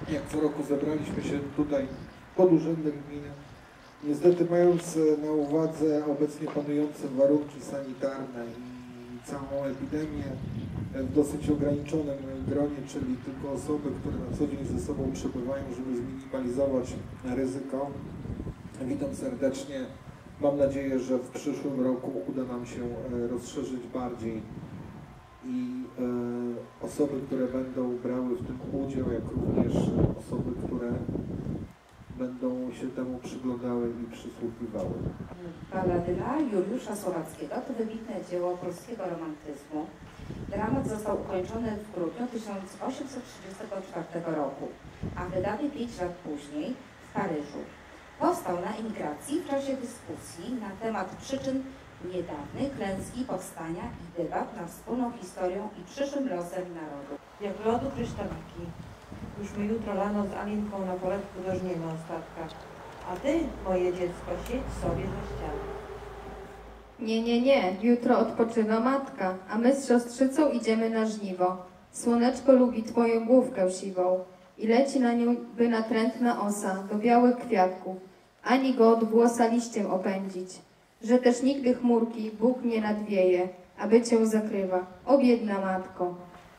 Jak co roku zebraliśmy się tutaj pod Urzędem Gminy, niestety mając na uwadze obecnie panujące warunki sanitarne i całą epidemię w dosyć ograniczonym gronie, czyli tylko osoby, które na co dzień ze sobą przebywają, żeby zminimalizować ryzyko. Witam serdecznie. Mam nadzieję, że w przyszłym roku uda nam się rozszerzyć bardziej i osoby, które będą brały w tym udział, jak również osoby, które będą się temu przyglądały i przysłuchiwały. Balladyna Juliusza Słowackiego to wybitne dzieło polskiego romantyzmu. Dramat został ukończony w grudniu 1834 roku, a wydany 5 lat później w Paryżu. Powstał na emigracji w czasie dyskusji na temat przyczyn niedawnej klęski powstania i debat nad wspólną historią i przyszłym losem narodu. Jak lodu kryształki. Już my jutro rano z Alinką na poletku dożniemy ostatka. A ty, moje dziecko, siedź sobie za ścianą. Nie. Jutro odpoczywa matka, a my z siostrzycą idziemy na żniwo. Słoneczko lubi twoją główkę siwą i leci na nią by natrętna osa do białych kwiatków, ani go od włosa liściem opędzić. Że też nigdy chmurki Bóg nie nadwieje, aby cię zakrywa. O biedna matko!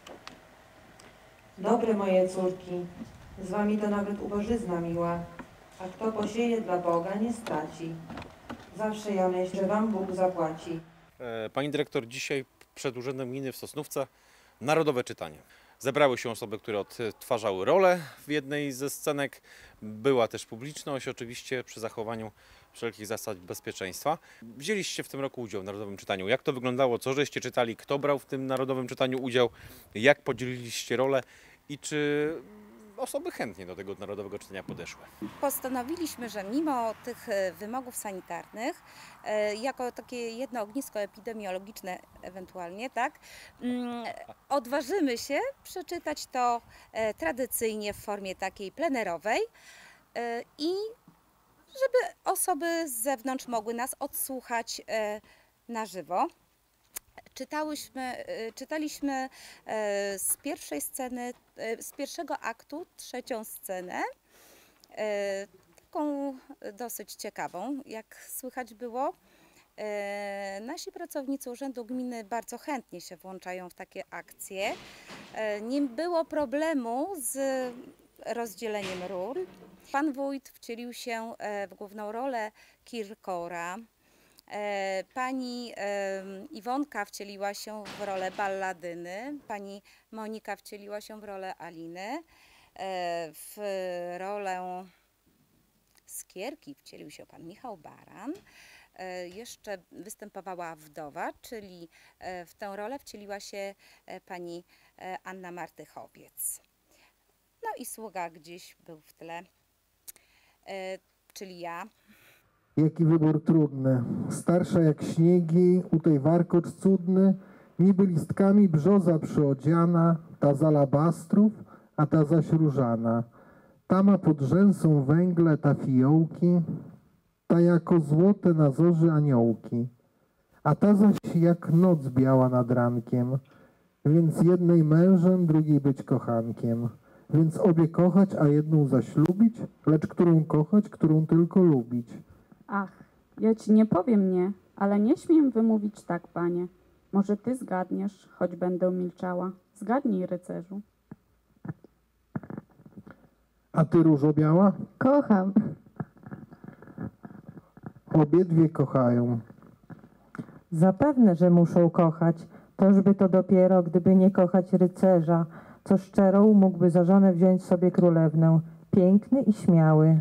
Dobre moje córki, z wami to nawet ubożyzna miła, a kto posieje dla Boga nie straci. Zawsze ja myślę, że wam Bóg zapłaci. Pani dyrektor, dzisiaj przed Urzędem Gminy w Sosnówce narodowe czytanie. Zebrały się osoby, które odtwarzały rolę w jednej ze scenek. Była też publiczność, oczywiście przy zachowaniu wszelkich zasad bezpieczeństwa. Wzięliście w tym roku udział w narodowym czytaniu. Jak to wyglądało? Co żeście czytali? Kto brał w tym narodowym czytaniu udział? Jak podzieliliście rolę? I czy osoby chętnie do tego narodowego czytania podeszły? Postanowiliśmy, że mimo tych wymogów sanitarnych, jako takie jedno ognisko epidemiologiczne ewentualnie, tak, odważymy się przeczytać to tradycyjnie w formie takiej plenerowej i żeby osoby z zewnątrz mogły nas odsłuchać na żywo. Czytaliśmy z pierwszej sceny, z pierwszego aktu trzecią scenę, taką dosyć ciekawą, jak słychać było. Nasi pracownicy Urzędu Gminy bardzo chętnie się włączają w takie akcje. Nie było problemu z rozdzieleniem ról. Pan wójt wcielił się w główną rolę Kirkora. Pani Iwonka wcieliła się w rolę Balladyny, pani Monika wcieliła się w rolę Aliny, w rolę Skierki wcielił się pan Michał Baran, jeszcze występowała wdowa, czyli w tę rolę wcieliła się pani Anna Martychowiec. No i sługa gdzieś był w tle, czyli ja. Jaki wybór trudny, starsza jak śniegi, u tej warkocz cudny, niby listkami brzoza przyodziana, ta z alabastrów, a ta zaś różana. Ta ma pod rzęsą węgle, ta fiołki, ta jako złote na zorzy aniołki, a ta zaś jak noc biała nad rankiem, więc jednej mężem, drugiej być kochankiem. Więc obie kochać, a jedną zaś lubić, lecz którą kochać, którą tylko lubić. Ach, ja ci nie powiem nie, ale nie śmiem wymówić tak, panie. Może ty zgadniesz, choć będę milczała. Zgadnij, rycerzu. A ty, różo biała? Kocham. Obiedwie kochają. Zapewne, że muszą kochać. Tożby to dopiero, gdyby nie kochać rycerza, co szczerą mógłby za żonę wziąć sobie królewnę. Piękny i śmiały.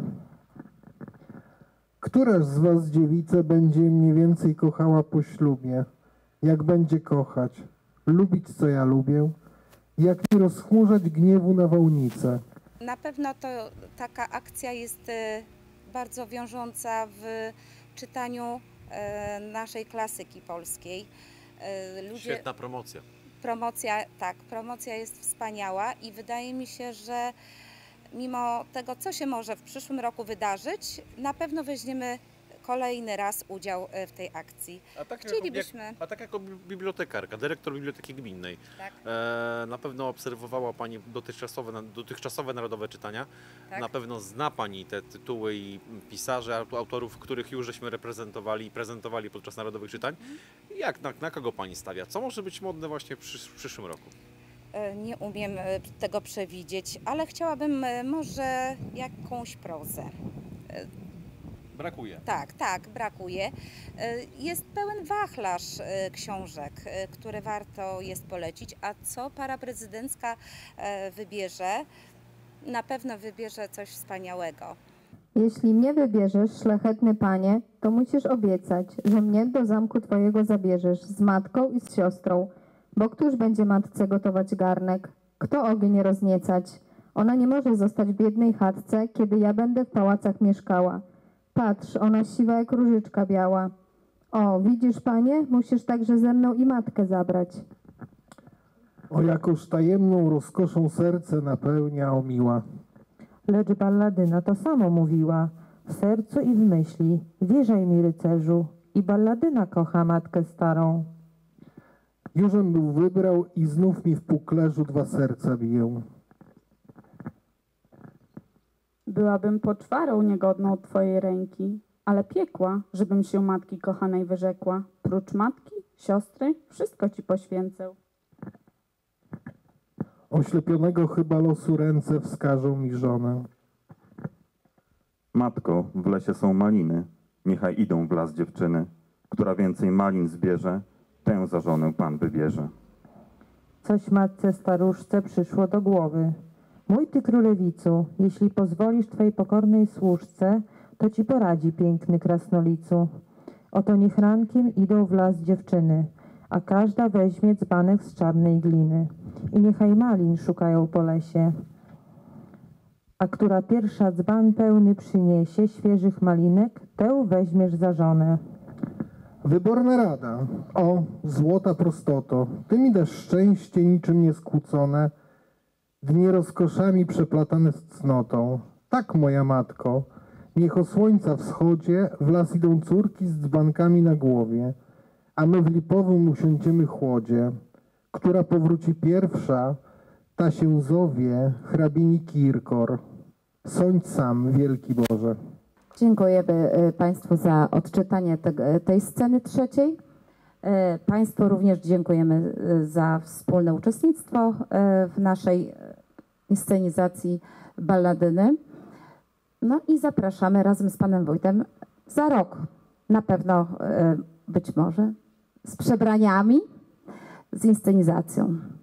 Któraż z was, dziewice, będzie mniej więcej kochała po ślubie? Jak będzie kochać? Lubić, co ja lubię? Jak nie rozchmurzać gniewu nawałnicę? Na pewno to taka akcja jest bardzo wiążąca w czytaniu naszej klasyki polskiej. Świetna promocja. Promocja jest wspaniała i wydaje mi się, że mimo tego, co się może w przyszłym roku wydarzyć, na pewno weźmiemy kolejny raz udział w tej akcji. A tak jako bibliotekarka, dyrektor Biblioteki Gminnej, Tak. na pewno obserwowała Pani dotychczasowe narodowe czytania. Tak. Na pewno zna Pani te tytuły i pisarzy, autorów, których już żeśmy reprezentowali i prezentowali podczas narodowych czytań. Jak, na kogo Pani stawia? Co może być modne właśnie w przyszłym roku? Nie umiem tego przewidzieć, ale chciałabym może jakąś prozę. Brakuje. Tak, brakuje. Jest pełen wachlarz książek, które warto jest polecić, a co para prezydencka wybierze, na pewno wybierze coś wspaniałego. Jeśli mnie wybierzesz, szlachetny panie, to musisz obiecać, że mnie do zamku twojego zabierzesz z matką i z siostrą, bo któż będzie matce gotować garnek? Kto ogień rozniecać? Ona nie może zostać w biednej chatce, kiedy ja będę w pałacach mieszkała. Patrz, ona siwa jak różyczka biała. O, widzisz, panie, musisz także ze mną i matkę zabrać. O, jakąż tajemną rozkoszą serce napełnia, o miła. Lecz balladyna to samo mówiła, w sercu i w myśli. Wierzaj mi, rycerzu, i balladyna kocha matkę starą. Jużem był wybrał i znów mi w puklerzu dwa serca biją. Byłabym poczwarą niegodną twojej ręki, ale piekła, żebym się matki kochanej wyrzekła. Prócz matki, siostry, wszystko ci poświęcę. Oślepionego chyba losu ręce wskażą mi żonę. Matko, w lesie są maliny, niechaj idą w las dziewczyny. Która więcej malin zbierze, tę za żonę Pan wybierze. Coś matce staruszce przyszło do głowy. Mój ty królewicu, jeśli pozwolisz twej pokornej służce, to ci poradzi piękny krasnolicu. Oto niech rankiem idą w las dziewczyny, a każda weźmie dzbanek z czarnej gliny. I niechaj malin szukają po lesie. A która pierwsza dzban pełny przyniesie świeżych malinek, tę weźmiesz za żonę. Wyborna rada, o, złota prostoto, ty mi dasz szczęście niczym nieskłócone, dni rozkoszami przeplatane z cnotą. Tak, moja matko, niech o słońca wschodzie w las idą córki z dzbankami na głowie, a my w lipowym usiądziemy chłodzie. Która powróci pierwsza, ta się zowie hrabini Kirkor. Sądź sam, wielki Boże. Dziękujemy Państwu za odczytanie tej sceny trzeciej. Państwu również dziękujemy za wspólne uczestnictwo w naszej inscenizacji balladyny. No i zapraszamy razem z Panem Wójtem za rok. Na pewno, być może, z przebraniami, z inscenizacją.